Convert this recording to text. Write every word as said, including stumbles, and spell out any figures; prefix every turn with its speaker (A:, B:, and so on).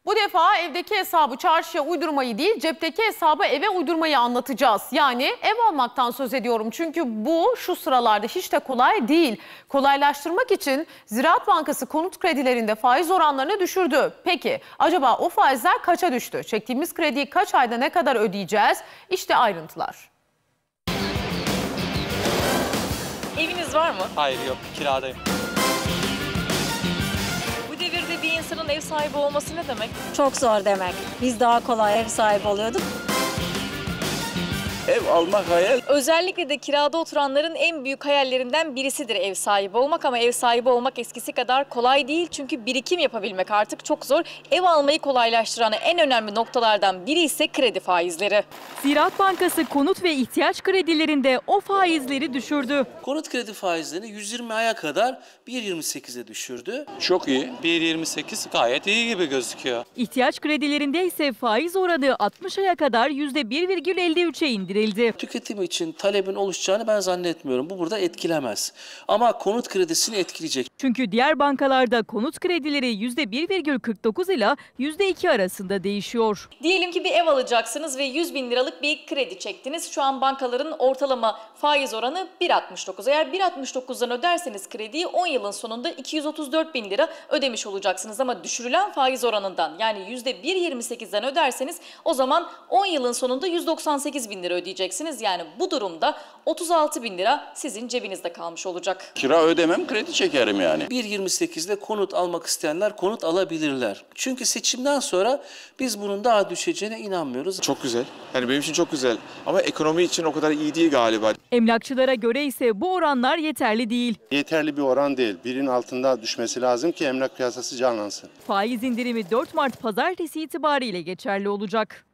A: Bu defa evdeki hesabı çarşıya uydurmayı değil, cepteki hesabı eve uydurmayı anlatacağız. Yani ev almaktan söz ediyorum. Çünkü bu şu sıralarda hiç de kolay değil. Kolaylaştırmak için Ziraat Bankası konut kredilerinde faiz oranlarını düşürdü. Peki acaba o faizler kaça düştü? Çektiğimiz krediyi kaç ayda ne kadar ödeyeceğiz? İşte ayrıntılar.
B: Eviniz var mı?
C: Hayır, yok, kiradayım.
B: Bu devirde bir insanın ev sahibi olması ne demek?
D: Çok zor demek. Biz daha kolay ev sahibi oluyorduk.
E: Ev almak hayal.
B: Özellikle de kirada oturanların en büyük hayallerinden birisidir ev sahibi olmak, ama ev sahibi olmak eskisi kadar kolay değil. Çünkü birikim yapabilmek artık çok zor. Ev almayı kolaylaştıran en önemli noktalardan biri ise kredi faizleri.
F: Ziraat Bankası konut ve ihtiyaç kredilerinde o faizleri düşürdü.
E: Konut kredi faizlerini yüz yirmi aya kadar bir virgül yirmi sekize düşürdü.
C: Çok iyi. bir virgül yirmi sekiz gayet iyi gibi gözüküyor.
F: İhtiyaç kredilerinde ise faiz oranı altmış aya kadar yüzde bir virgül elli üçe indirildi.
E: Tüketim için talebin oluşacağını ben zannetmiyorum. Bu burada etkilemez. Ama konut kredisini etkileyecek.
F: Çünkü diğer bankalarda konut kredileri yüzde bir virgül kırk dokuz ile yüzde iki arasında değişiyor.
B: Diyelim ki bir ev alacaksınız ve yüz bin liralık bir kredi çektiniz. Şu an bankaların ortalama faiz oranı bir virgül altmış dokuz. Eğer bir virgül altmış dokuzdan öderseniz krediyi on yılın sonunda iki yüz otuz dört bin lira ödemiş olacaksınız. Ama düşürülen faiz oranından, yani yüzde bir virgül yirmi sekizden öderseniz o zaman on yılın sonunda yüz doksan sekiz bin lira ödeyeceksiniz. Yani bu durumda otuz altı bin lira sizin cebinizde kalmış olacak.
G: Kira ödemem, kredi çekerim yani.
E: bir virgül yirmi sekizde konut almak isteyenler konut alabilirler. Çünkü seçimden sonra biz bunun daha düşeceğine inanmıyoruz.
H: Çok güzel. Yani benim için çok güzel. Ama ekonomi için o kadar iyi değil galiba.
F: Emlakçılara göre ise bu oranlar yeterli değil.
I: Yeterli bir oran değil. Birin altında düşmesi lazım ki emlak piyasası canlansın.
F: Faiz indirimi dört Mart pazartesi itibariyle geçerli olacak.